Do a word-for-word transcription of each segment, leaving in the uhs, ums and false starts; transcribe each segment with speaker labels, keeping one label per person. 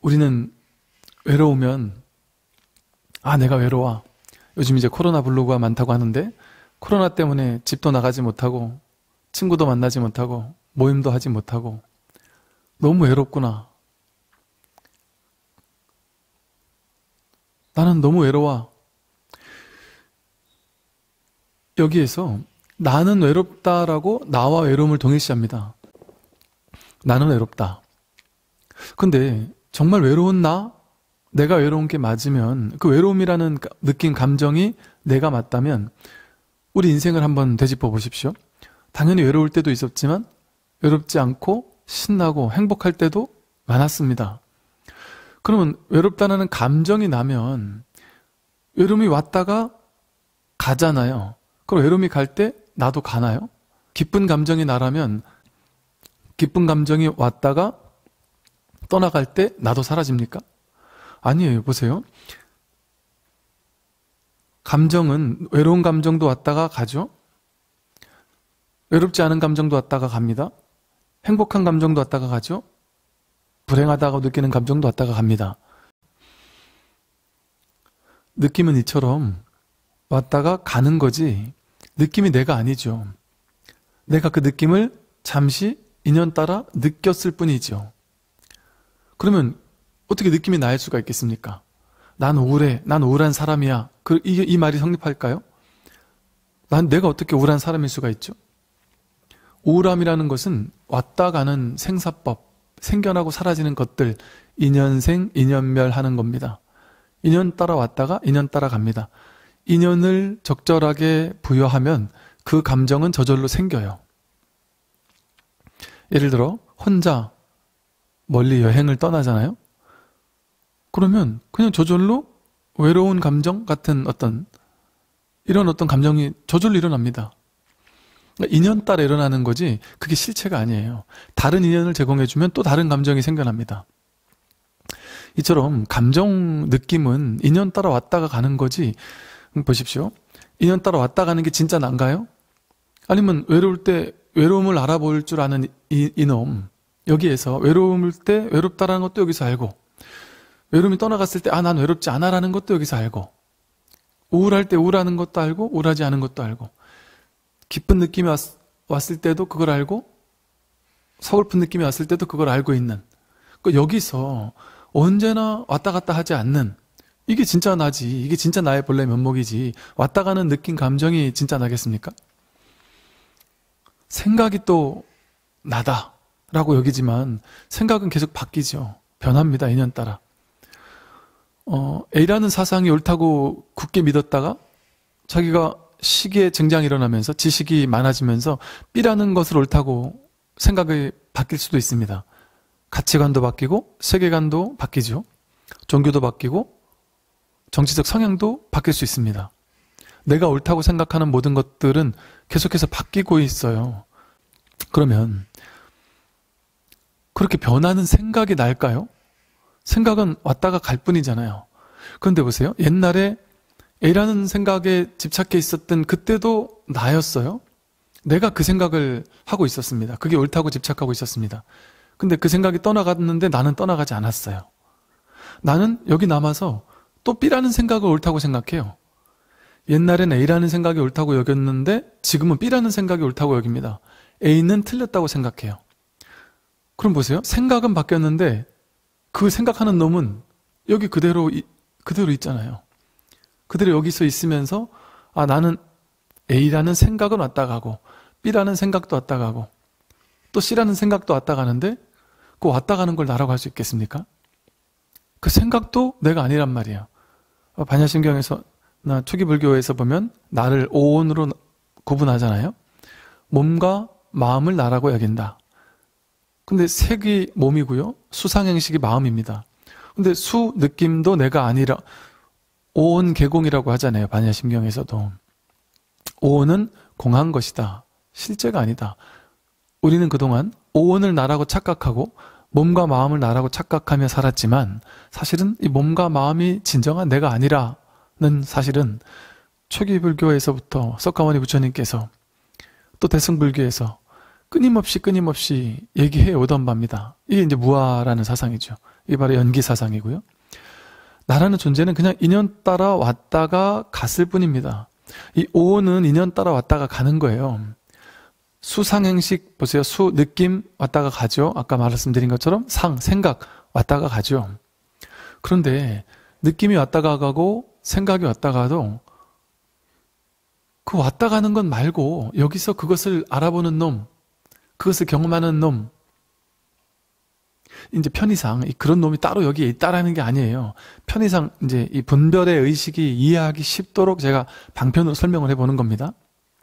Speaker 1: 우리는 외로우면 아 내가 외로워. 요즘 이제 코로나 블로그가 많다고 하는데 코로나 때문에 집도 나가지 못하고 친구도 만나지 못하고 모임도 하지 못하고 너무 외롭구나. 나는 너무 외로워. 여기에서 나는 외롭다라고 나와 외로움을 동일시합니다. 나는 외롭다. 근데 정말 외로운 나? 내가 외로운 게 맞으면 그 외로움이라는 느낀 감정이 내가 맞다면 우리 인생을 한번 되짚어 보십시오. 당연히 외로울 때도 있었지만 외롭지 않고 신나고 행복할 때도 많았습니다. 그러면 외롭다는 감정이 나면 외로움이 왔다가 가잖아요. 그럼 외로움이 갈 때 나도 가나요? 기쁜 감정이 나라면 기쁜 감정이 왔다가 떠나갈 때 나도 사라집니까? 아니에요. 보세요. 감정은 외로운 감정도 왔다가 가죠. 외롭지 않은 감정도 왔다가 갑니다. 행복한 감정도 왔다가 가죠. 불행하다고 느끼는 감정도 왔다가 갑니다. 느낌은 이처럼 왔다가 가는 거지 느낌이 내가 아니죠. 내가 그 느낌을 잠시 인연 따라 느꼈을 뿐이죠. 그러면 어떻게 느낌이 나일 수가 있겠습니까? 난 우울해. 난 우울한 사람이야. 그, 이, 이 말이 성립할까요? 난 내가 어떻게 우울한 사람일 수가 있죠? 우울함이라는 것은 왔다 가는 생사법, 생겨나고 사라지는 것들, 인연생, 인연멸 하는 겁니다. 인연 따라 왔다가 인연 따라 갑니다. 인연을 적절하게 부여하면 그 감정은 저절로 생겨요. 예를 들어 혼자 멀리 여행을 떠나잖아요. 그러면 그냥 저절로 외로운 감정 같은 어떤 이런 어떤 감정이 저절로 일어납니다. 인연 따라 일어나는 거지 그게 실체가 아니에요. 다른 인연을 제공해주면 또 다른 감정이 생겨납니다. 이처럼 감정 느낌은 인연 따라 왔다가 가는 거지. 보십시오. 인연 따라 왔다 가는 게 진짜 난가요? 아니면 외로울 때 외로움을 알아볼 줄 아는 이, 이놈 여기에서 외로울 때 외롭다라는 것도 여기서 알고 외로움이 떠나갔을 때 아, 난 외롭지 않아라는 것도 여기서 알고 우울할 때 우울하는 것도 알고 우울하지 않은 것도 알고 기쁜 느낌이 왔, 왔을 때도 그걸 알고 서글픈 느낌이 왔을 때도 그걸 알고 있는 그러니까 여기서 언제나 왔다 갔다 하지 않는 이게 진짜 나지. 이게 진짜 나의 본래 면목이지. 왔다 가는 느낀 감정이 진짜 나겠습니까? 생각이 또 나다 라고 여기지만 생각은 계속 바뀌죠. 변합니다. 인연 따라. 어, A라는 사상이 옳다고 굳게 믿었다가 자기가 시기의 증장이 일어나면서 지식이 많아지면서 B라는 것을 옳다고 생각이 바뀔 수도 있습니다. 가치관도 바뀌고 세계관도 바뀌죠. 종교도 바뀌고 정치적 성향도 바뀔 수 있습니다. 내가 옳다고 생각하는 모든 것들은 계속해서 바뀌고 있어요. 그러면 그렇게 변하는 생각이 날까요? 생각은 왔다가 갈 뿐이잖아요. 그런데 보세요. 옛날에 A라는 생각에 집착해 있었던 그때도 나였어요. 내가 그 생각을 하고 있었습니다. 그게 옳다고 집착하고 있었습니다. 근데 그 생각이 떠나갔는데 나는 떠나가지 않았어요. 나는 여기 남아서 또 B라는 생각을 옳다고 생각해요. 옛날엔 A라는 생각이 옳다고 여겼는데 지금은 B라는 생각이 옳다고 여깁니다. A는 틀렸다고 생각해요. 그럼 보세요. 생각은 바뀌었는데 그 생각하는 놈은 여기 그대로 그대로 있잖아요. 그대로 여기서 있으면서 아 나는 A라는 생각은 왔다 가고 B라는 생각도 왔다 가고 또 C라는 생각도 왔다 가는데 그 왔다 가는 걸 나라고 할 수 있겠습니까? 그 생각도 내가 아니란 말이에요. 반야심경에서 나 초기 불교에서 보면 나를 오온으로 구분하잖아요. 몸과 마음을 나라고 여긴다. 근데 색이 몸이고요. 수상행식이 마음입니다. 근데 수 느낌도 내가 아니라 오온 개공이라고 하잖아요. 반야심경에서도. 오온은 공한 것이다. 실제가 아니다. 우리는 그동안 오온을 나라고 착각하고 몸과 마음을 나라고 착각하며 살았지만 사실은 이 몸과 마음이 진정한 내가 아니라는 사실은 초기 불교에서부터 석가모니 부처님께서 또 대승불교에서 끊임없이 끊임없이 얘기해 오던 바입니다. 이게 이제 무아라는 사상이죠. 이게 바로 연기 사상이고요. 나라는 존재는 그냥 인연 따라 왔다가 갔을 뿐입니다. 이 오는 인연 따라 왔다가 가는 거예요. 수상행식 보세요. 수, 느낌 왔다가 가죠. 아까 말씀드린 것처럼 상, 생각 왔다가 가죠. 그런데 느낌이 왔다가 가고 생각이 왔다가 가도 그 왔다 가는 건 말고 여기서 그것을 알아보는 놈, 그것을 경험하는 놈, 이제 편의상 그런 놈이 따로 여기에 있다라는 게 아니에요. 편의상 이제 이 분별의 의식이 이해하기 쉽도록 제가 방편으로 설명을 해보는 겁니다.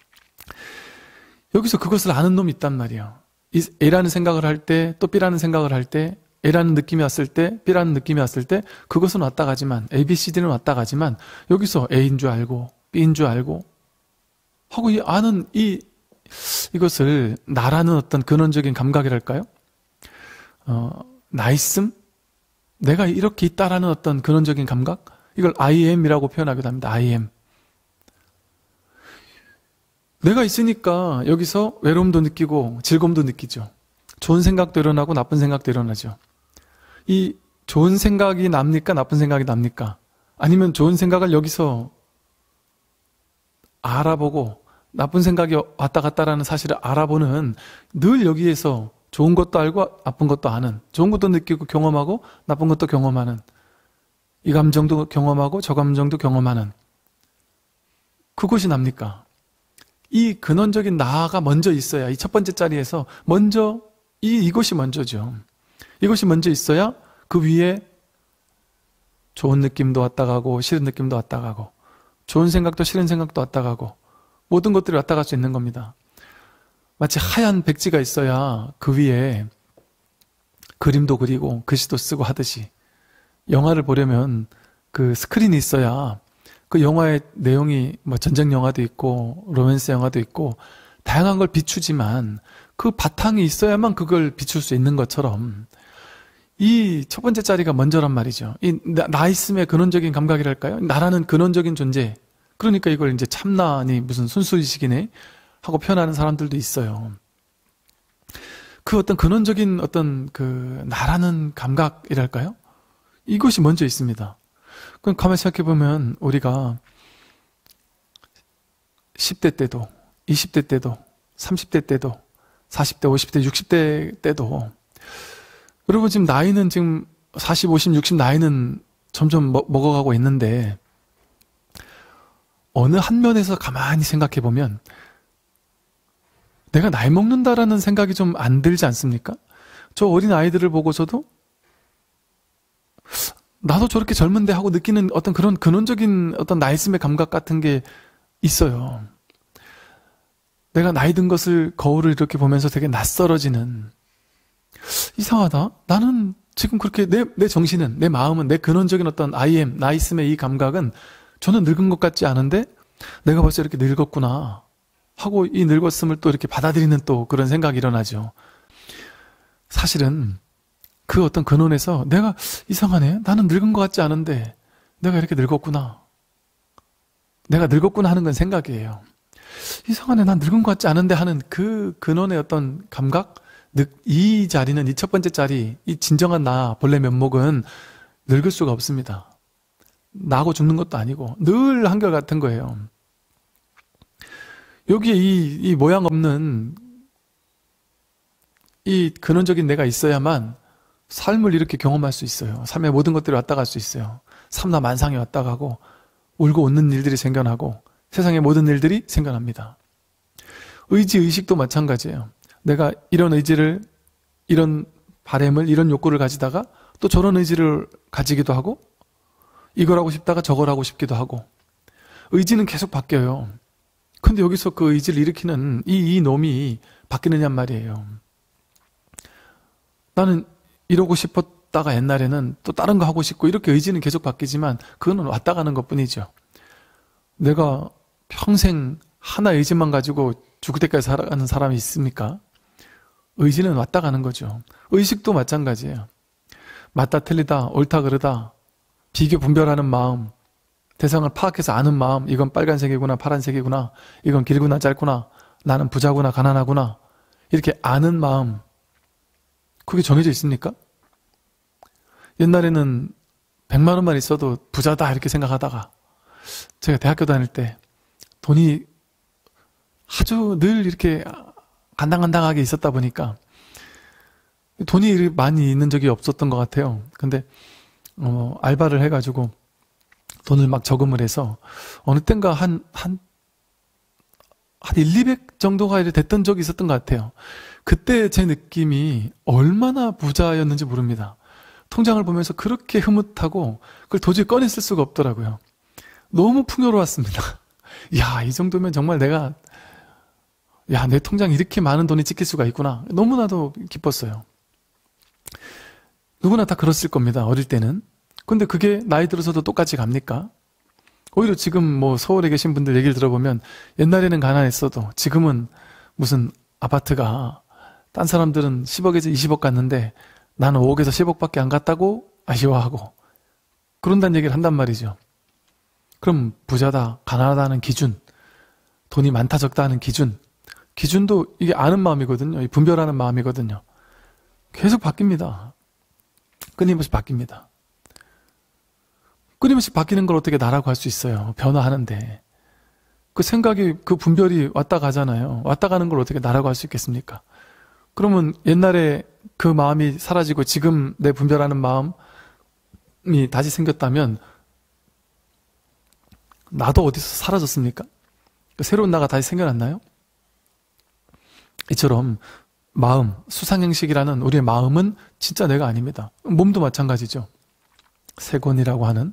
Speaker 1: 여기서 그것을 아는 놈이 있단 말이에요. 이 A라는 생각을 할 때, 또 B라는 생각을 할 때, A라는 느낌이 왔을 때, B라는 느낌이 왔을 때, 그것은 왔다 가지만, A, B, C, D는 왔다 가지만, 여기서 A인 줄 알고, B인 줄 알고, 하고 이 아는 이, 이것을 나라는 어떤 근원적인 감각이랄까요? 어, 나 있음? 내가 이렇게 있다라는 어떤 근원적인 감각? 이걸 I am이라고 표현하기도 합니다. I am. 내가 있으니까 여기서 외로움도 느끼고 즐거움도 느끼죠. 좋은 생각도 일어나고 나쁜 생각도 일어나죠. 이 좋은 생각이 납니까? 나쁜 생각이 납니까? 아니면 좋은 생각을 여기서 알아보고 나쁜 생각이 왔다 갔다라는 사실을 알아보는 늘 여기에서 좋은 것도 알고 나쁜 것도 아는, 좋은 것도 느끼고 경험하고 나쁜 것도 경험하는, 이 감정도 경험하고 저 감정도 경험하는 그것이 납니까? 이 근원적인 나가 먼저 있어야, 이 첫 번째 자리에서 먼저 이, 이것이 먼저죠. 이것이 먼저 있어야 그 위에 좋은 느낌도 왔다 가고 싫은 느낌도 왔다 가고 좋은 생각도 싫은 생각도 왔다 가고 모든 것들이 왔다 갈 수 있는 겁니다. 마치 하얀 백지가 있어야 그 위에 그림도 그리고 글씨도 쓰고 하듯이 영화를 보려면 그 스크린이 있어야 그 영화의 내용이 뭐 전쟁 영화도 있고 로맨스 영화도 있고 다양한 걸 비추지만 그 바탕이 있어야만 그걸 비출 수 있는 것처럼 이 첫 번째 자리가 먼저란 말이죠. 이 나, 나 있음의 근원적인 감각이랄까요? 나라는 근원적인 존재. 그러니까 이걸 이제 참나니 무슨 순수의식이네 하고 표현하는 사람들도 있어요. 그 어떤 근원적인 어떤 그 나라는 감각이랄까요? 이것이 먼저 있습니다. 그럼 가만히 생각해보면 우리가 십 대 때도 이십 대 때도 삼십 대 때도 사십 대, 오십 대, 육십 대 때도 여러분 지금 나이는 지금 사십, 오십, 육십 나이는 점점 먹, 먹어가고 있는데 어느 한 면에서 가만히 생각해보면 내가 나이 먹는다라는 생각이 좀 안 들지 않습니까? 저 어린 아이들을 보고서도 나도 저렇게 젊은데 하고 느끼는 어떤 그런 근원적인 어떤 나이 씀의 감각 같은 게 있어요. 내가 나이 든 것을 거울을 이렇게 보면서 되게 낯설어지는, 이상하다. 나는 지금 그렇게 내, 내 정신은, 내 마음은, 내 근원적인 어떤 I am, 나이 씀의 이 감각은 저는 늙은 것 같지 않은데 내가 벌써 이렇게 늙었구나 하고 이 늙었음을 또 이렇게 받아들이는 또 그런 생각이 일어나죠. 사실은 그 어떤 근원에서 내가 이상하네. 나는 늙은 것 같지 않은데 내가 이렇게 늙었구나. 내가 늙었구나 하는 건 생각이에요. 이상하네. 난 늙은 것 같지 않은데 하는 그 근원의 어떤 감각? 이 자리는, 이 첫 번째 자리, 이 진정한 나, 본래 면목은 늙을 수가 없습니다. 나고 죽는 것도 아니고 늘 한결같은 거예요. 여기에 이, 이 모양 없는 이 근원적인 내가 있어야만 삶을 이렇게 경험할 수 있어요. 삶의 모든 것들이 왔다 갈 수 있어요. 삼라 만상이 왔다 가고 울고 웃는 일들이 생겨나고 세상의 모든 일들이 생겨납니다. 의지, 의식도 마찬가지예요. 내가 이런 의지를, 이런 바램을, 이런 욕구를 가지다가 또 저런 의지를 가지기도 하고 이걸 하고 싶다가 저걸 하고 싶기도 하고 의지는 계속 바뀌어요. 근데 여기서 그 의지를 일으키는 이, 이 놈이 바뀌느냔 말이에요. 나는 이러고 싶었다가 옛날에는 또 다른 거 하고 싶고 이렇게 의지는 계속 바뀌지만 그거는 왔다 가는 것 뿐이죠. 내가 평생 하나 의지만 가지고 죽을 때까지 살아가는 사람이 있습니까? 의지는 왔다 가는 거죠. 의식도 마찬가지예요. 맞다 틀리다, 옳다 그르다, 비교 분별하는 마음, 대상을 파악해서 아는 마음, 이건 빨간색이구나, 파란색이구나, 이건 길구나, 짧구나, 나는 부자구나, 가난하구나, 이렇게 아는 마음, 그게 정해져 있습니까? 옛날에는 백만 원만 있어도 부자다 이렇게 생각하다가 제가 대학교 다닐 때 돈이 아주 늘 이렇게 간당간당하게 있었다 보니까 돈이 많이 있는 적이 없었던 것 같아요. 근데 어, 알바를 해가지고 돈을 막 저금을 해서 어느 땐가 한, 한, 한 일, 이백 정도가 됐던 적이 있었던 것 같아요. 그때 제 느낌이 얼마나 부자였는지 모릅니다. 통장을 보면서 그렇게 흐뭇하고 그걸 도저히 꺼냈을 수가 없더라고요. 너무 풍요로웠습니다. 야, 이 정도면 정말 내가 야, 내 통장에 이렇게 많은 돈이 찍힐 수가 있구나. 너무나도 기뻤어요. 누구나 다 그랬을 겁니다. 어릴 때는. 근데 그게 나이 들어서도 똑같이 갑니까? 오히려 지금 뭐 서울에 계신 분들 얘기를 들어보면 옛날에는 가난했어도 지금은 무슨 아파트가 딴 사람들은 십억에서 이십억 갔는데 나는 오억에서 십억밖에 안 갔다고 아쉬워하고 그런다는 얘기를 한단 말이죠. 그럼 부자다, 가난하다는 기준, 돈이 많다 적다 하는 기준, 기준도 이게 아는 마음이거든요. 분별하는 마음이거든요. 계속 바뀝니다. 끊임없이 바뀝니다. 끊임없이 바뀌는 걸 어떻게 나라고 할 수 있어요. 변화하는데. 그 생각이, 그 분별이 왔다 가잖아요. 왔다 가는 걸 어떻게 나라고 할 수 있겠습니까? 그러면 옛날에 그 마음이 사라지고 지금 내 분별하는 마음이 다시 생겼다면 나도 어디서 사라졌습니까? 새로운 나가 다시 생겨났나요? 이처럼 마음, 수상행식이라는 우리의 마음은 진짜 내가 아닙니다. 몸도 마찬가지죠. 세곤이라고 하는.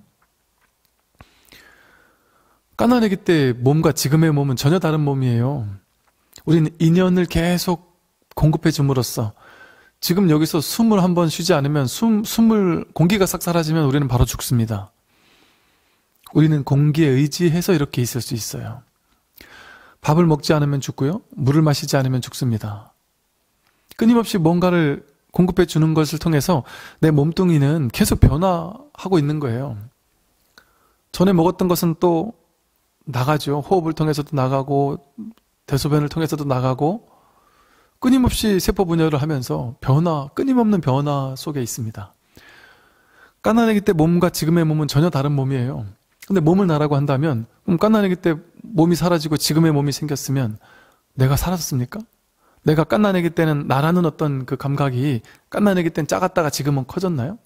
Speaker 1: 까나내기 때 몸과 지금의 몸은 전혀 다른 몸이에요. 우리는 인연을 계속 공급해 줌으로써 지금 여기서 숨을 한번 쉬지 않으면 숨, 숨을 공기가 싹 사라지면 우리는 바로 죽습니다. 우리는 공기에 의지해서 이렇게 있을 수 있어요. 밥을 먹지 않으면 죽고요. 물을 마시지 않으면 죽습니다. 끊임없이 뭔가를 공급해 주는 것을 통해서 내 몸뚱이는 계속 변화하고 있는 거예요. 전에 먹었던 것은 또 나가죠. 호흡을 통해서도 나가고 대소변을 통해서도 나가고 끊임없이 세포 분열을 하면서 변화, 끊임없는 변화 속에 있습니다. 까나내기 때 몸과 지금의 몸은 전혀 다른 몸이에요. 근데 몸을 나라고 한다면 그럼 까나내기 때 몸이 사라지고 지금의 몸이 생겼으면 내가 사라졌습니까? 내가 까나내기 때는 나라는 어떤 그 감각이 까나내기 때는 작았다가 지금은 커졌나요?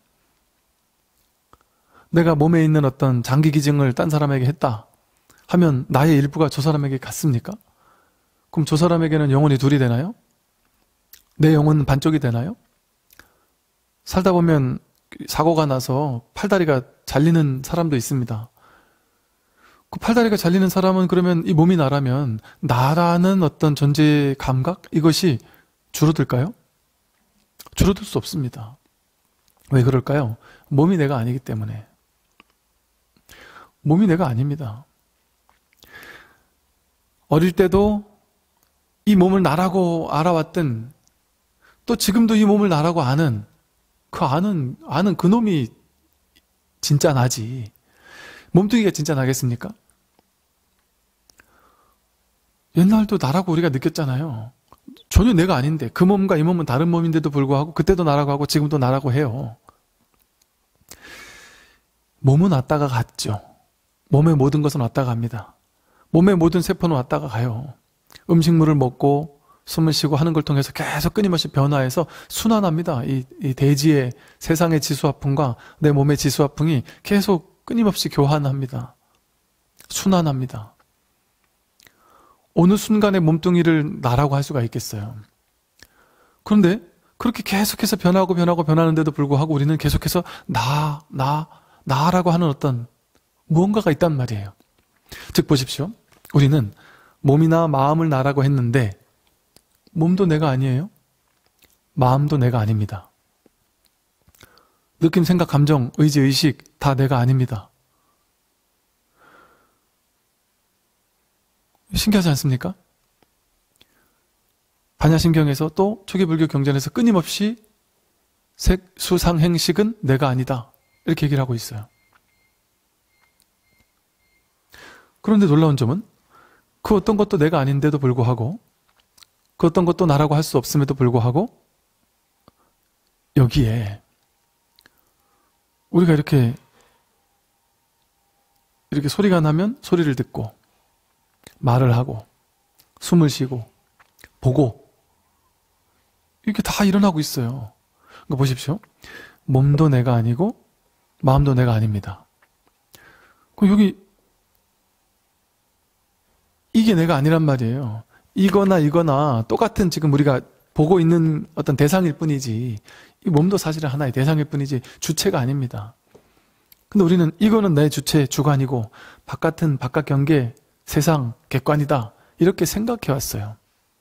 Speaker 1: 내가 몸에 있는 어떤 장기 기증을 딴 사람에게 했다 하면 나의 일부가 저 사람에게 갔습니까? 그럼 저 사람에게는 영혼이 둘이 되나요? 내 영혼은 반쪽이 되나요? 살다 보면 사고가 나서 팔다리가 잘리는 사람도 있습니다. 그 팔다리가 잘리는 사람은 그러면 이 몸이 나라면 나라는 어떤 존재의 감각? 이것이 줄어들까요? 줄어들 수 없습니다. 왜 그럴까요? 몸이 내가 아니기 때문에. 몸이 내가 아닙니다. 어릴 때도 이 몸을 나라고 알아왔던 또 지금도 이 몸을 나라고 아는 그 아는 아는 그 놈이 진짜 나지. 몸뚱이가 진짜 나겠습니까? 옛날도 나라고 우리가 느꼈잖아요. 전혀 내가 아닌데 그 몸과 이 몸은 다른 몸인데도 불구하고 그때도 나라고 하고 지금도 나라고 해요. 몸은 왔다가 갔죠. 몸의 모든 것은 왔다가 갑니다. 몸의 모든 세포는 왔다가 가요. 음식물을 먹고 숨을 쉬고 하는 걸 통해서 계속 끊임없이 변화해서 순환합니다. 이, 이 대지의 세상의 지수화풍과 내 몸의 지수화풍이 계속 끊임없이 교환합니다. 순환합니다. 어느 순간에 몸뚱이를 나라고 할 수가 있겠어요. 그런데 그렇게 계속해서 변하고 변하고 변하는데도 불구하고 우리는 계속해서 나, 나, 나라고 하는 어떤 무언가가 있단 말이에요. 즉 보십시오. 우리는 몸이나 마음을 나라고 했는데 몸도 내가 아니에요. 마음도 내가 아닙니다. 느낌, 생각, 감정, 의지, 의식 다 내가 아닙니다. 신기하지 않습니까? 반야심경에서 또 초기불교 경전에서 끊임없이 색, 수, 상, 행식은 내가 아니다. 이렇게 얘기를 하고 있어요. 그런데 놀라운 점은 그 어떤 것도 내가 아닌데도 불구하고 그 어떤 것도 나라고 할 수 없음에도 불구하고 여기에 우리가 이렇게 이렇게 소리가 나면 소리를 듣고 말을 하고 숨을 쉬고 보고 이게 다 일어나고 있어요. 그러니까 보십시오. 몸도 내가 아니고 마음도 내가 아닙니다. 그럼 여기 이게 내가 아니란 말이에요. 이거나 이거나 똑같은 지금 우리가 보고 있는 어떤 대상일 뿐이지 이 몸도 사실은 하나의 대상일 뿐이지 주체가 아닙니다. 근데 우리는 이거는 내 주체, 주관이고 바깥은 바깥 경계, 세상, 객관이다 이렇게 생각해 왔어요.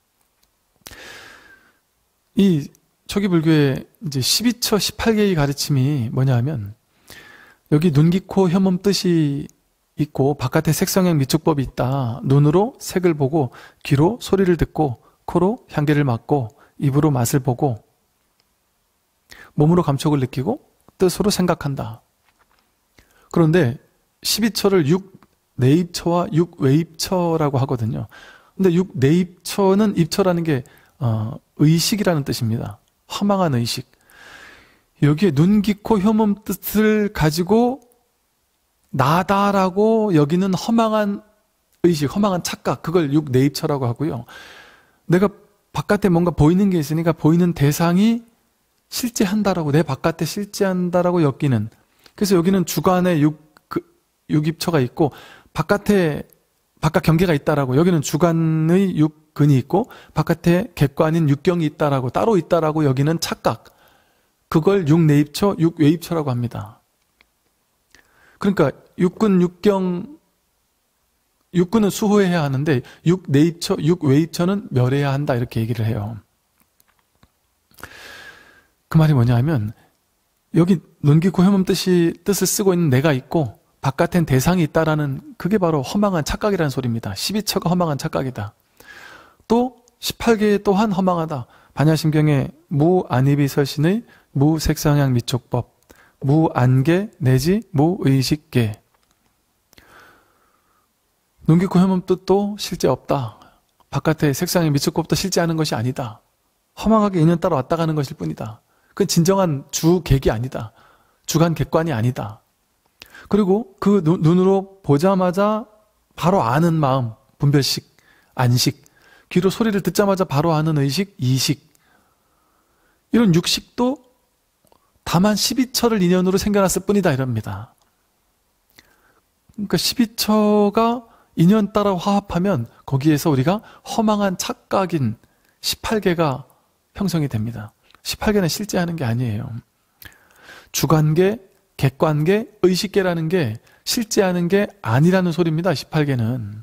Speaker 1: 이 초기 불교의 이제 십이 처 십팔 개의 가르침이 뭐냐 하면 여기 눈, 귀, 코, 혀, 몸 뜻이 있고 바깥에 색성형 미축법이 있다. 눈으로 색을 보고 귀로 소리를 듣고 코로 향기를 맡고 입으로 맛을 보고 몸으로 감촉을 느끼고 뜻으로 생각한다. 그런데 십이 처를 육 내입처와 육 외입처라고 하거든요. 근데 육 내입처는 입처라는 게 어, 의식이라는 뜻입니다. 허망한 의식. 여기에 눈, 귀, 코, 혀, 몸 뜻을 가지고 나다라고 여기는 허망한 의식, 허망한 착각, 그걸 육 내입처라고 하고요. 내가 바깥에 뭔가 보이는 게 있으니까 보이는 대상이 실제한다라고, 내 바깥에 실제한다라고 여기는. 그래서 여기는 주관에 육, 그, 육입처가 있고 바깥에 바깥 경계가 있다라고, 여기는 주관의 육근이 있고 바깥에 객관인 육경이 있다라고, 따로 있다라고 여기는 착각. 그걸 육 내입처, 육 외입처라고 합니다. 그러니까 육근, 육경, 육근은 수호해야 하는데 육 내입처, 육 외입처는 멸해야 한다 이렇게 얘기를 해요. 그 말이 뭐냐 하면 여기 눈, 귀, 코, 혀, 몸 뜻이, 뜻을 쓰고 있는 내가 있고 바깥엔 대상이 있다라는 그게 바로 허망한 착각이라는 소리입니다. 십이 처가 허망한 착각이다. 또 십팔 개 또한 허망하다. 반야심경의 무안입이설신의 무색상향 미촉법, 무안계 내지 무의식계. 눈, 귀, 코, 혀, 몸 뜻도 실제 없다. 바깥에 색상의 미촉법도 실제하는 것이 아니다. 허망하게 인연 따라 왔다 가는 것일 뿐이다. 그건 진정한 주객이 아니다. 주관 객관이 아니다. 그리고 그 눈, 눈으로 보자마자 바로 아는 마음, 분별식, 안식, 귀로 소리를 듣자마자 바로 아는 의식, 이식. 이런 육식도 다만 십이 처를 인연으로 생겨났을 뿐이다 이럽니다. 그러니까 십이 처가 인연 따라 화합하면 거기에서 우리가 허망한 착각인 십팔 개가 형성이 됩니다. 십팔 개는 실제하는 게 아니에요. 주관계, 객관계, 의식계라는 게 실제하는 게 아니라는 소리입니다. 십팔 개는.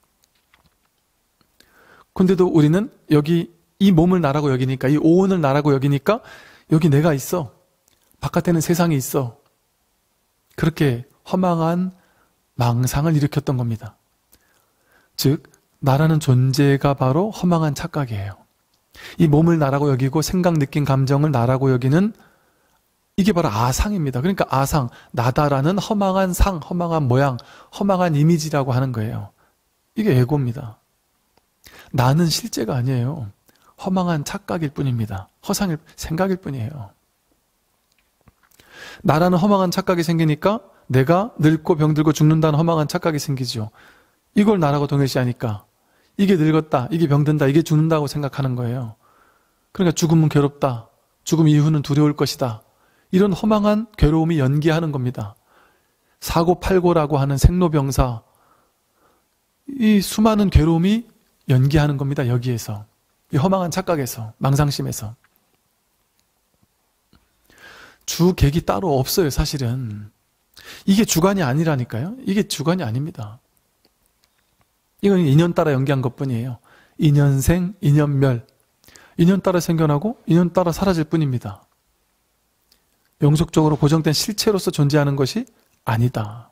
Speaker 1: 근데도 우리는 여기 이 몸을 나라고 여기니까, 이 오온을 나라고 여기니까 여기 내가 있어. 바깥에는 세상이 있어. 그렇게 허망한 망상을 일으켰던 겁니다. 즉, 나라는 존재가 바로 허망한 착각이에요. 이 몸을 나라고 여기고 생각, 느낌, 감정을 나라고 여기는 이게 바로 아상입니다. 그러니까 아상, 나다라는 허망한 상, 허망한 모양, 허망한 이미지라고 하는 거예요. 이게 에고입니다. 나는 실제가 아니에요. 허망한 착각일 뿐입니다. 허상일, 생각일 뿐이에요. 나라는 허망한 착각이 생기니까 내가 늙고 병들고 죽는다는 허망한 착각이 생기죠. 이걸 나라고 동일시하니까 이게 늙었다, 이게 병든다, 이게 죽는다고 생각하는 거예요. 그러니까 죽음은 괴롭다, 죽음 이후는 두려울 것이다. 이런 허망한 괴로움이 연기하는 겁니다. 사고팔고라고 하는 생로병사, 이 수많은 괴로움이 연기하는 겁니다. 여기에서, 이 허망한 착각에서, 망상심에서. 주객이 따로 없어요. 사실은 이게 주관이 아니라니까요. 이게 주관이 아닙니다. 이건 인연 따라 연기한 것뿐이에요. 인연생, 인연멸. 인연 따라 생겨나고 인연 따라 사라질 뿐입니다. 영속적으로 고정된 실체로서 존재하는 것이 아니다.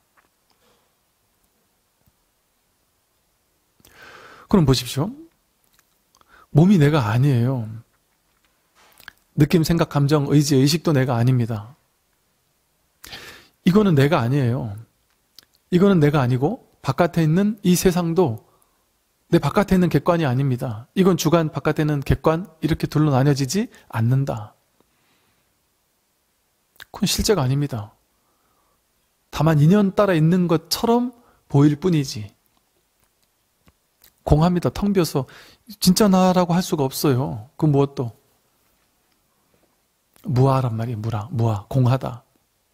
Speaker 1: 그럼 보십시오. 몸이 내가 아니에요. 느낌, 생각, 감정, 의지, 의식도 내가 아닙니다. 이거는 내가 아니에요. 이거는 내가 아니고 바깥에 있는 이 세상도 내 바깥에 있는 객관이 아닙니다. 이건 주관, 바깥에 있는 객관 이렇게 둘로 나뉘어지지 않는다. 그건 실제가 아닙니다. 다만 인연 따라 있는 것처럼 보일 뿐이지. 공합니다. 텅 비어서 진짜 나라고 할 수가 없어요. 그 무엇도. 무아란 말이에요. 무라, 무아, 공하다.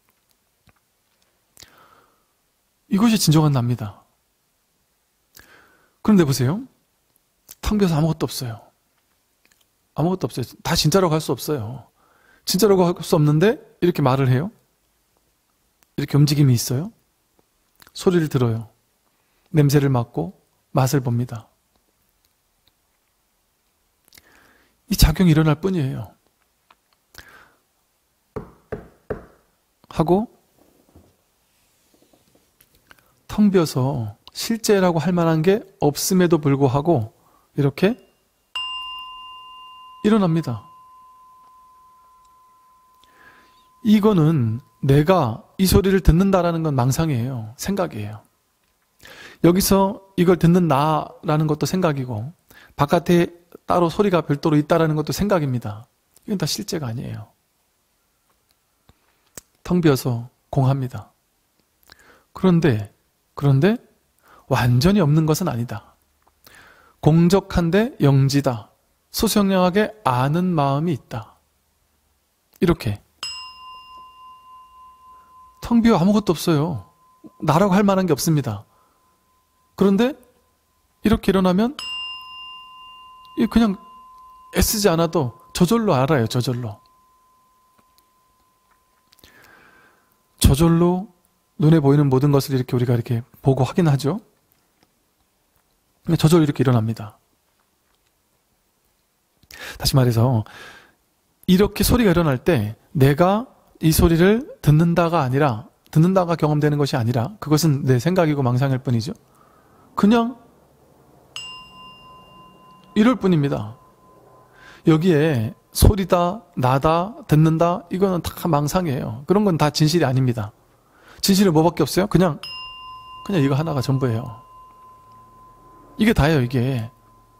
Speaker 1: 이것이 진정한 나입니다. 그런데 보세요. 텅 비어서 아무것도 없어요. 아무것도 없어요. 다 진짜라고 할 수 없어요. 진짜라고 할 수 없는데 이렇게 말을 해요. 이렇게 움직임이 있어요. 소리를 들어요. 냄새를 맡고 맛을 봅니다. 이 작용이 일어날 뿐이에요. 하고 텅 비어서 실제라고 할 만한 게 없음에도 불구하고 이렇게 일어납니다. 이거는 내가 이 소리를 듣는다라는 건 망상이에요. 생각이에요. 여기서 이걸 듣는 나라는 것도 생각이고 바깥에 따로 소리가 별도로 있다라는 것도 생각입니다. 이건 다 실제가 아니에요. 텅 비어서 공합니다. 그런데 그런데 완전히 없는 것은 아니다. 공적한데 영지다. 소소영령하게 아는 마음이 있다. 이렇게 텅 비어 아무것도 없어요. 나라고 할 만한 게 없습니다. 그런데 이렇게 일어나면 그냥 애쓰지 않아도 저절로 알아요. 저절로. 저절로 눈에 보이는 모든 것을 이렇게 우리가 이렇게 보고 확인하죠. 저절로 이렇게 일어납니다. 다시 말해서 이렇게 소리가 일어날 때 내가 이 소리를 듣는다가 아니라 듣는다가 경험되는 것이 아니라 그것은 내 생각이고 망상일 뿐이죠. 그냥 이럴 뿐입니다. 여기에 소리다, 나다, 듣는다 이거는 다 망상이에요. 그런 건 다 진실이 아닙니다. 진실은 뭐밖에 없어요? 그냥 그냥 이거 하나가 전부예요. 이게 다예요. 이게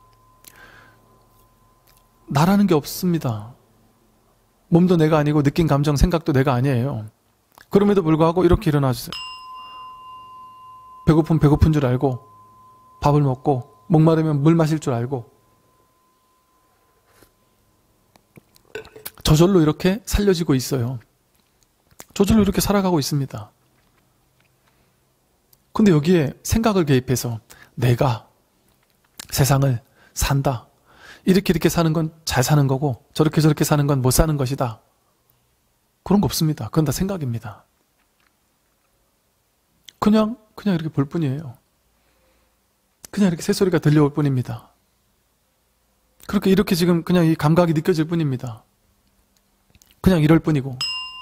Speaker 1: 나라는 게 없습니다. 몸도 내가 아니고 느낀 감정, 생각도 내가 아니에요. 그럼에도 불구하고 이렇게 일어나주세요. 배고픈 배고픈 줄 알고 밥을 먹고 목마르면 물 마실 줄 알고 저절로 이렇게 살려지고 있어요. 저절로 이렇게 살아가고 있습니다. 근데 여기에 생각을 개입해서 내가 세상을 산다. 이렇게 이렇게 사는 건 잘 사는 거고 저렇게 저렇게 사는 건 못 사는 것이다. 그런 거 없습니다. 그건 다 생각입니다. 그냥 그냥 이렇게 볼 뿐이에요. 그냥 이렇게 새소리가 들려올 뿐입니다. 그렇게 이렇게 지금 그냥 이 감각이 느껴질 뿐입니다. 그냥 이럴 뿐이고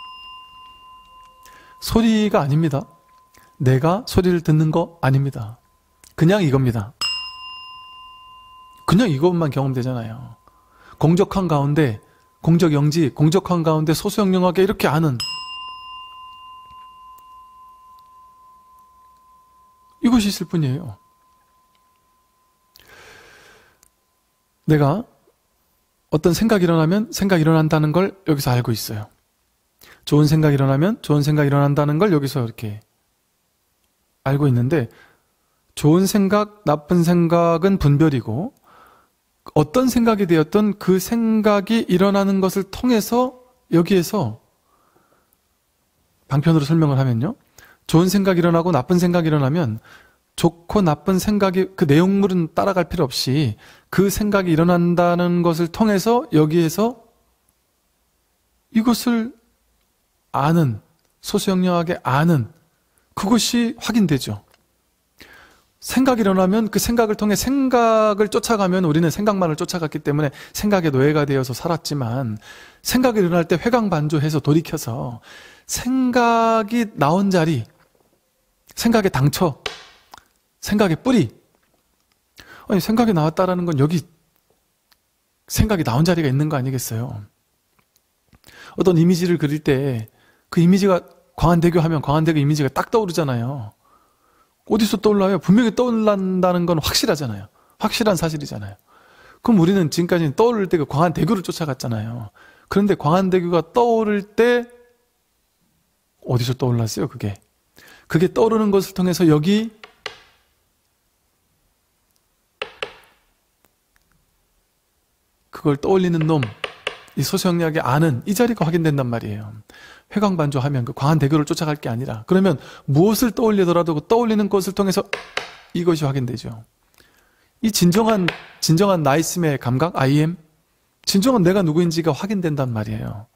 Speaker 1: 소리가 아닙니다. 내가 소리를 듣는 거 아닙니다. 그냥 이겁니다. 그냥 이것만 경험되잖아요. 공적한 가운데 공적영지, 공적한 가운데 소소영령하게 이렇게 아는 이것이 있을 뿐이에요. 내가 어떤 생각이 일어나면 생각이 일어난다는 걸 여기서 알고 있어요. 좋은 생각이 일어나면 좋은 생각이 일어난다는 걸 여기서 이렇게 알고 있는데 좋은 생각, 나쁜 생각은 분별이고 어떤 생각이 되었던 그 생각이 일어나는 것을 통해서 여기에서 방편으로 설명을 하면요. 좋은 생각이 일어나고 나쁜 생각이 일어나면 좋고 나쁜 생각이 그 내용물은 따라갈 필요 없이 그 생각이 일어난다는 것을 통해서 여기에서 이것을 아는, 소소영령하게 아는 그것이 확인되죠. 생각이 일어나면 그 생각을 통해 생각을 쫓아가면 우리는 생각만을 쫓아갔기 때문에 생각의 노예가 되어서 살았지만 생각이 일어날 때 회광반조해서 돌이켜서 생각이 나온 자리, 생각의 당처, 생각의 뿌리. 아니 생각이 나왔다라는 건 여기 생각이 나온 자리가 있는 거 아니겠어요? 어떤 이미지를 그릴 때 그 이미지가 광안대교 하면 광안대교 이미지가 딱 떠오르잖아요. 어디서 떠올라요? 분명히 떠올란다는 건 확실하잖아요. 확실한 사실이잖아요. 그럼 우리는 지금까지 떠오를 때 그 광안대교를 쫓아갔잖아요. 그런데 광안대교가 떠오를 때 어디서 떠올랐어요, 그게? 그게 떠오르는 것을 통해서 여기 그걸 떠올리는 놈, 이 소수영리학의 아는 이 자리가 확인된단 말이에요. 회광반조하면 그 광안대교를 쫓아갈 게 아니라, 그러면 무엇을 떠올리더라도 그 떠올리는 것을 통해서 이것이 확인되죠. 이 진정한 진정한 나있음의 감각, 아이엠, 진정한 내가 누구인지가 확인된단 말이에요.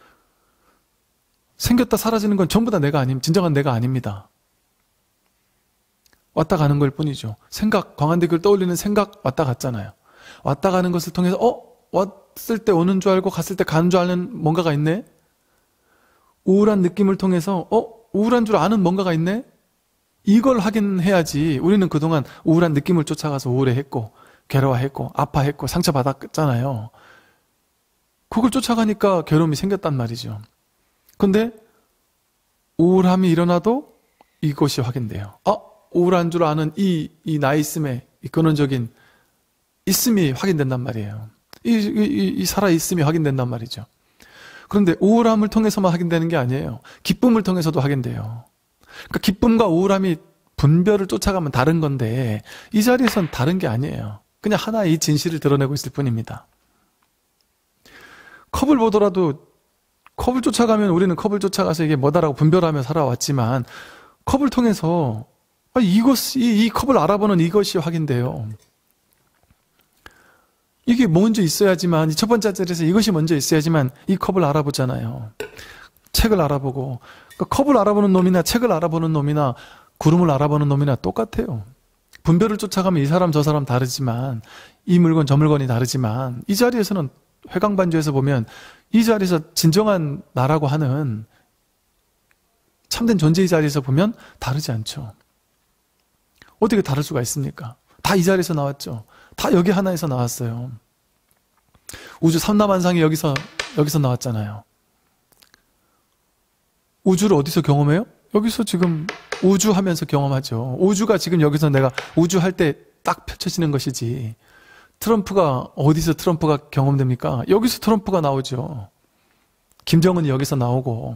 Speaker 1: 생겼다 사라지는 건 전부 다 내가 아님, 진정한 내가 아닙니다. 왔다 가는 걸 뿐이죠. 생각, 광안대교를 떠올리는 생각 왔다 갔잖아요. 왔다 가는 것을 통해서 어? 왔을 때 오는 줄 알고 갔을 때 가는 줄 아는 뭔가가 있네? 우울한 느낌을 통해서 어? 우울한 줄 아는 뭔가가 있네? 이걸 확인해야지. 우리는 그동안 우울한 느낌을 쫓아가서 우울해했고 괴로워했고 아파했고 상처받았잖아요. 그걸 쫓아가니까 괴로움이 생겼단 말이죠. 근데 우울함이 일어나도 이것이 확인돼요. 어? 우울한 줄 아는 이, 이 나있음의 이 근원적인 있음이 확인된단 말이에요. 이, 이, 이 살아있음이 확인된단 말이죠. 그런데 우울함을 통해서만 확인되는 게 아니에요. 기쁨을 통해서도 확인돼요. 그러니까 기쁨과 우울함이 분별을 쫓아가면 다른 건데 이 자리에선 다른 게 아니에요. 그냥 하나의 이 진실을 드러내고 있을 뿐입니다. 컵을 보더라도 컵을 쫓아가면 우리는 컵을 쫓아가서 이게 뭐다라고 분별하며 살아왔지만 컵을 통해서 이것, 이, 이 컵을 알아보는 이것이 확인돼요. 이게 먼저 있어야지만, 첫 번째 자리에서 이것이 먼저 있어야지만 이 컵을 알아보잖아요. 책을 알아보고. 그러니까 컵을 알아보는 놈이나 책을 알아보는 놈이나 구름을 알아보는 놈이나 똑같아요. 분별을 쫓아가면 이 사람 저 사람 다르지만, 이 물건 저 물건이 다르지만, 이 자리에서는 회광반조에서 보면 이 자리에서 진정한 나라고 하는 참된 존재의 자리에서 보면 다르지 않죠. 어떻게 다를 수가 있습니까? 다 이 자리에서 나왔죠. 다 여기 하나에서 나왔어요. 우주 삼라만상이 여기서 여기서 나왔잖아요. 우주를 어디서 경험해요? 여기서 지금 우주 하면서 경험하죠. 우주가 지금 여기서 내가 우주 할 때 딱 펼쳐지는 것이지. 트럼프가 어디서 트럼프가 경험됩니까? 여기서 트럼프가 나오죠. 김정은이 여기서 나오고.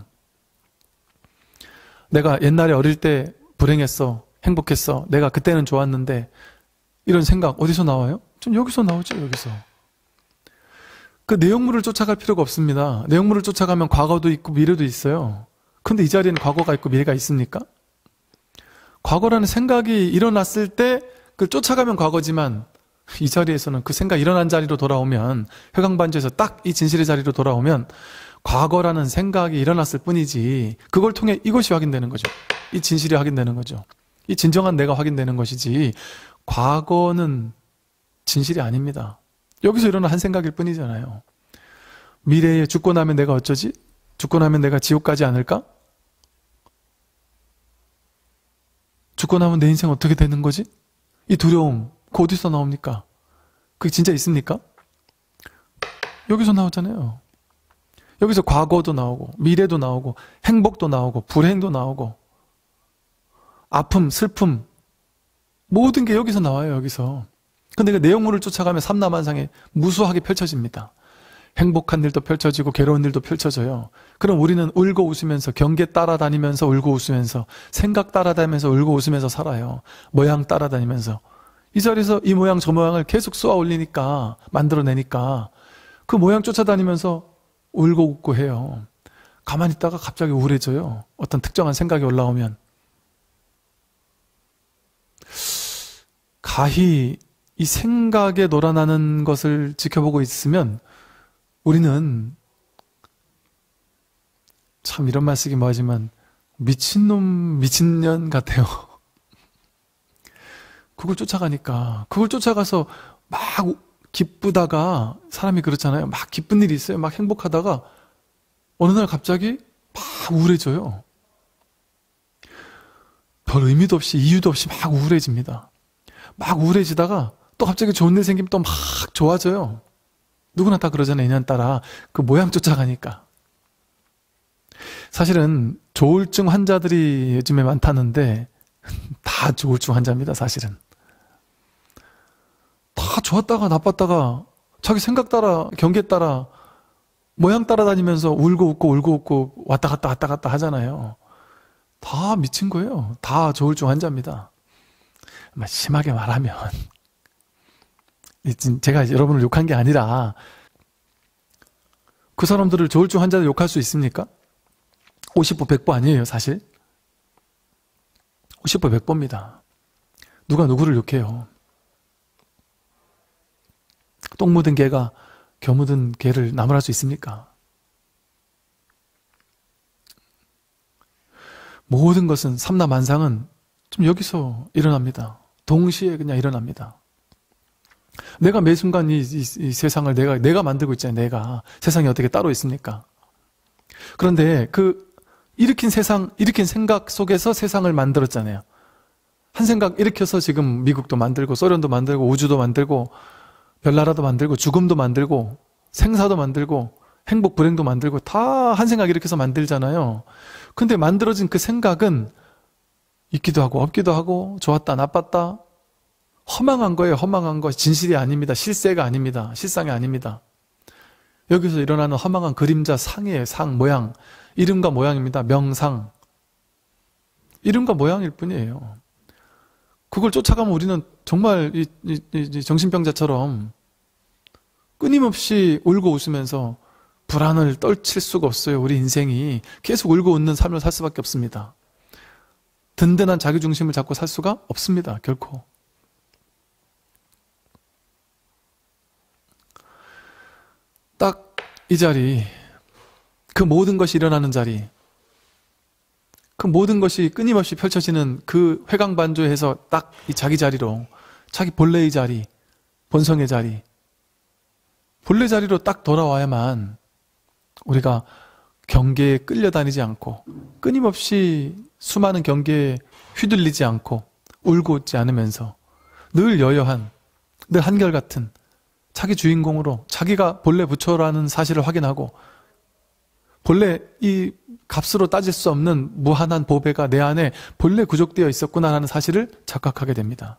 Speaker 1: 내가 옛날에 어릴 때 불행했어. 행복했어. 내가 그때는 좋았는데 이런 생각 어디서 나와요? 좀 여기서 나오죠. 여기서. 그 내용물을 쫓아갈 필요가 없습니다. 내용물을 쫓아가면 과거도 있고 미래도 있어요. 근데 이 자리에는 과거가 있고 미래가 있습니까? 과거라는 생각이 일어났을 때 그걸 쫓아가면 과거지만 이 자리에서는 그 생각 일어난 자리로 돌아오면 회광반조에서 딱 이 진실의 자리로 돌아오면 과거라는 생각이 일어났을 뿐이지 그걸 통해 이것이 확인되는 거죠. 이 진실이 확인되는 거죠. 이 진정한 내가 확인되는 것이지 과거는 진실이 아닙니다. 여기서 일어난 한 생각일 뿐이잖아요. 미래에 죽고 나면 내가 어쩌지? 죽고 나면 내가 지옥 가지 않을까? 죽고 나면 내 인생 어떻게 되는 거지? 이 두려움, 그 어디서 나옵니까? 그게 진짜 있습니까? 여기서 나오잖아요. 여기서 과거도 나오고 미래도 나오고 행복도 나오고 불행도 나오고 아픔, 슬픔 모든 게 여기서 나와요. 여기서. 근데 그 내용물을 쫓아가면 삼라만상에 무수하게 펼쳐집니다. 행복한 일도 펼쳐지고 괴로운 일도 펼쳐져요. 그럼 우리는 울고 웃으면서 경계 따라다니면서 울고 웃으면서 생각 따라다니면서 울고 웃으면서 살아요. 모양 따라다니면서 이 자리에서 이 모양 저 모양을 계속 쏘아 올리니까 만들어내니까 그 모양 쫓아다니면서 울고 웃고 해요. 가만히 있다가 갑자기 우울해져요. 어떤 특정한 생각이 올라오면 가히 이 생각에 놀아나는 것을 지켜보고 있으면 우리는 참 이런 말 쓰기 뭐하지만 미친놈 미친년 같아요. 그걸 쫓아가니까 그걸 쫓아가서 막 기쁘다가 사람이 그렇잖아요. 막 기쁜 일이 있어요. 막 행복하다가 어느 날 갑자기 막 우울해져요. 별 의미도 없이 이유도 없이 막 우울해집니다. 막 우울해지다가 또 갑자기 좋은 일 생기면 또 막 좋아져요. 누구나 다 그러잖아요. 인연따라 그 모양 쫓아가니까. 사실은 조울증 환자들이 요즘에 많다는데 다 조울증 환자입니다. 사실은. 좋았다가 나빴다가 자기 생각 따라, 경계 따라, 모양 따라다니면서 울고 웃고 울고 웃고 왔다 갔다 왔다 갔다 하잖아요. 다 미친 거예요. 다 조울증 환자입니다. 심하게 말하면 제가 여러분을 욕한 게 아니라 그 사람들을 조울증 환자를 욕할 수 있습니까? 오십 보 백 보 아니에요, 사실. 오십 보 백 보입니다. 누가 누구를 욕해요? 똥 묻은 개가 겨 묻은 개를 나무랄 수 있습니까? 모든 것은 삼라만상은 좀 여기서 일어납니다. 동시에 그냥 일어납니다. 내가 매 순간 이, 이, 이 세상을 내가 내가 만들고 있잖아요. 내가 세상이 어떻게 따로 있습니까? 그런데 그 일으킨 세상, 일으킨 생각 속에서 세상을 만들었잖아요. 한 생각 일으켜서 지금 미국도 만들고 소련도 만들고 우주도 만들고 별나라도 만들고 죽음도 만들고 생사도 만들고 행복 불행도 만들고 다 한 생각 일으켜서 만들잖아요. 근데 만들어진 그 생각은 있기도 하고 없기도 하고 좋았다 나빴다 허망한 거예요. 허망한 거. 진실이 아닙니다. 실세가 아닙니다. 실상이 아닙니다. 여기서 일어나는 허망한 그림자 상이에요. 상, 모양. 이름과 모양입니다. 명상. 이름과 모양일 뿐이에요. 그걸 쫓아가면 우리는 정말 이, 이, 이 정신병자처럼 끊임없이 울고 웃으면서 불안을 떨칠 수가 없어요. 우리 인생이 계속 울고 웃는 삶을 살 수밖에 없습니다. 든든한 자기중심을 잡고 살 수가 없습니다. 결코. 딱 이 자리, 그 모든 것이 일어나는 자리, 그 모든 것이 끊임없이 펼쳐지는 그 회광반조에서 딱 이 자기 자리로, 자기 본래의 자리, 본성의 자리, 본래 자리로 딱 돌아와야만 우리가 경계에 끌려다니지 않고 끊임없이 수많은 경계에 휘둘리지 않고 울고 웃지 않으면서 늘 여여한, 늘 한결같은 자기 주인공으로 자기가 본래 부처라는 사실을 확인하고 본래 이 값으로 따질 수 없는 무한한 보배가 내 안에 본래 구족되어 있었구나라는 사실을 착각하게 됩니다.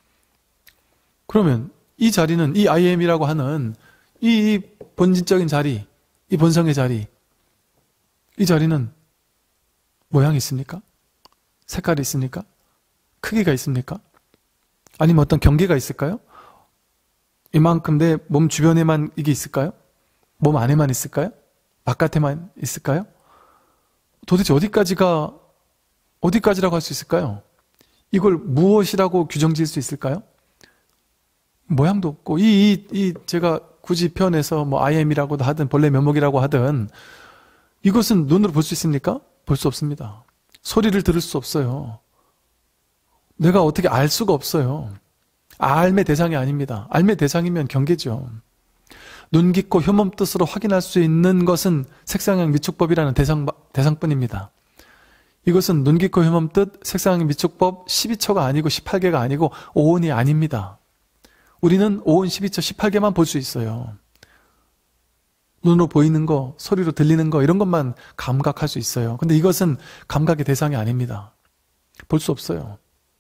Speaker 1: 그러면 이 자리는 이 I am이라고 하는 이 본질적인 자리, 이 본성의 자리, 이 자리는 모양이 있습니까? 색깔이 있습니까? 크기가 있습니까? 아니면 어떤 경계가 있을까요? 이만큼 내 몸 주변에만 이게 있을까요? 몸 안에만 있을까요? 바깥에만 있을까요? 도대체 어디까지가 어디까지라고 할 수 있을까요? 이걸 무엇이라고 규정 지을 수 있을까요? 모양도 없고 이, 이, 이 제가 굳이 표현해서 뭐 I am이라고도 하든 본래 면목이라고 하든 이것은 눈으로 볼 수 있습니까? 볼 수 없습니다. 소리를 들을 수 없어요. 내가 어떻게 알 수가 없어요. 알매 대상이 아닙니다. 알매 대상이면 경계죠. 눈 깊고 효몸 뜻으로 확인할 수 있는 것은 색상형 미축법이라는 대상, 대상뿐입니다. 이것은 눈 깊고 효몸 뜻, 색상형 미축법 십이 초가 아니고 십팔 개가 아니고 오온이 아닙니다. 우리는 오온, 십이 초, 십팔 개만 볼 수 있어요. 눈으로 보이는 거, 소리로 들리는 거 이런 것만 감각할 수 있어요. 근데 이것은 감각의 대상이 아닙니다. 볼 수 없어요.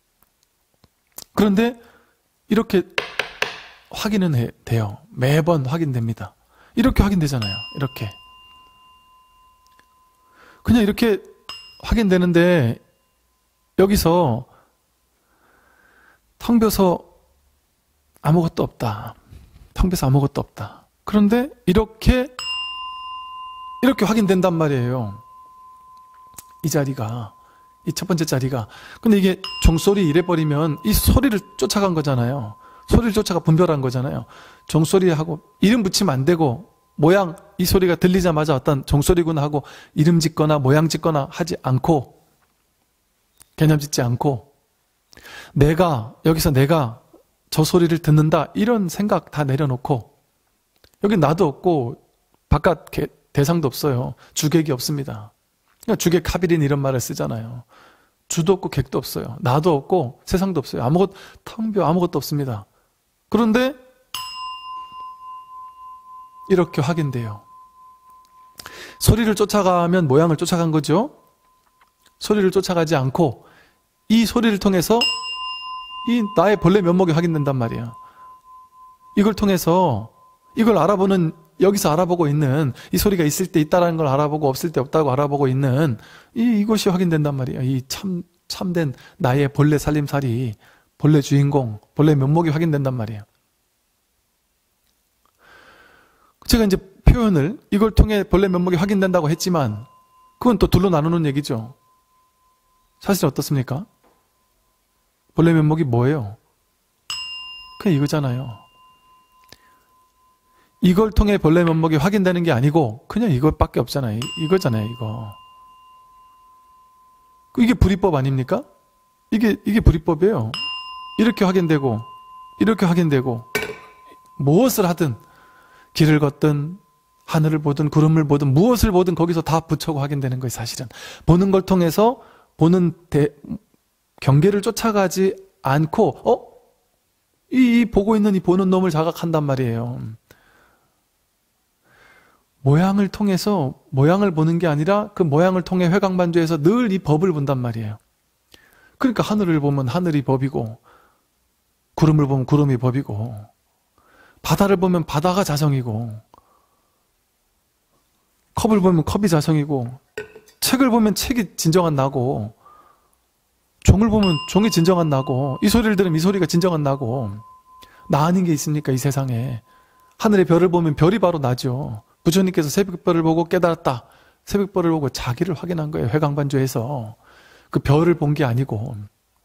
Speaker 1: 그런데 이렇게 확인은 해, 돼요. 매번 확인됩니다. 이렇게 확인되잖아요. 이렇게. 그냥 이렇게 확인되는데 여기서 텅 비어서 아무것도 없다. 텅 비어서 아무것도 없다. 그런데 이렇게 이렇게 확인된단 말이에요. 이 자리가, 이 첫 번째 자리가. 근데 이게 종소리 이래버리면 이 소리를 쫓아간 거잖아요. 소리를 쫓아가 분별한 거잖아요. 종소리하고 이름 붙이면 안 되고 모양, 이 소리가 들리자마자 어떤 종소리구나 하고 이름 짓거나 모양 짓거나 하지 않고 개념 짓지 않고 내가, 여기서 내가 저 소리를 듣는다 이런 생각 다 내려놓고 여기 나도 없고 바깥 개, 대상도 없어요. 주객이 없습니다. 그러니까 주객 하비린 이런 말을 쓰잖아요. 주도 없고 객도 없어요. 나도 없고 세상도 없어요. 아무것, 텅 비어 아무것도 없습니다. 그런데 이렇게 확인돼요. 소리를 쫓아가면 모양을 쫓아간 거죠. 소리를 쫓아가지 않고 이 소리를 통해서 이 나의 본래 면목이 확인된단 말이에요. 이걸 통해서 이걸 알아보는, 여기서 알아보고 있는, 이 소리가 있을 때 있다라는 걸 알아보고 없을 때 없다고 알아보고 있는 이, 이것이 확인된단 말이에요. 이 참, 참된 나의 본래 살림살이, 본래 주인공, 본래 면목이 확인된단 말이에요. 제가 이제 표현을 이걸 통해 본래 면목이 확인된다고 했지만 그건 또 둘로 나누는 얘기죠. 사실 어떻습니까? 본래 면목이 뭐예요? 그냥 이거잖아요. 이걸 통해 본래 면목이 확인되는 게 아니고 그냥 이것밖에 없잖아요. 이거잖아요, 이거. 이게 불이법 아닙니까? 이게 이게 불이법이에요. 이렇게 확인되고 이렇게 확인되고 무엇을 하든 길을 걷든 하늘을 보든 구름을 보든 무엇을 보든 거기서 다 부처고 확인되는 거예요. 사실은 보는 걸 통해서 보는 대, 경계를 쫓아가지 않고 어? 이, 이 보고 있는 이 보는 놈을 자각한단 말이에요. 모양을 통해서 모양을 보는 게 아니라 그 모양을 통해 회광반조해서 늘 이 법을 본단 말이에요. 그러니까 하늘을 보면 하늘이 법이고 구름을 보면 구름이 법이고 바다를 보면 바다가 자성이고 컵을 보면 컵이 자성이고 책을 보면 책이 진정한 나고 종을 보면 종이 진정한 나고 이 소리를 들으면 이 소리가 진정한 나고 나 아닌 게 있습니까 이 세상에. 하늘의 별을 보면 별이 바로 나죠. 부처님께서 새벽별을 보고 깨달았다. 새벽별을 보고 자기를 확인한 거예요. 회광반조해서. 그 별을 본 게 아니고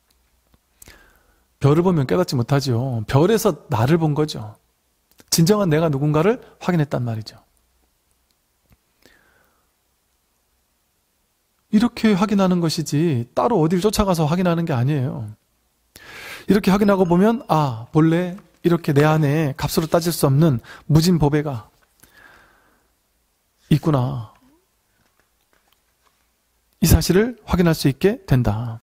Speaker 1: 별을 보면 깨닫지 못하죠. 별에서 나를 본 거죠. 진정한 내가 누군가를 확인했단 말이죠. 이렇게 확인하는 것이지 따로 어딜 쫓아가서 확인하는 게 아니에요. 이렇게 확인하고 보면 아, 본래 이렇게 내 안에 값으로 따질 수 없는 무진법애가 있구나. 이 사실을 확인할 수 있게 된다.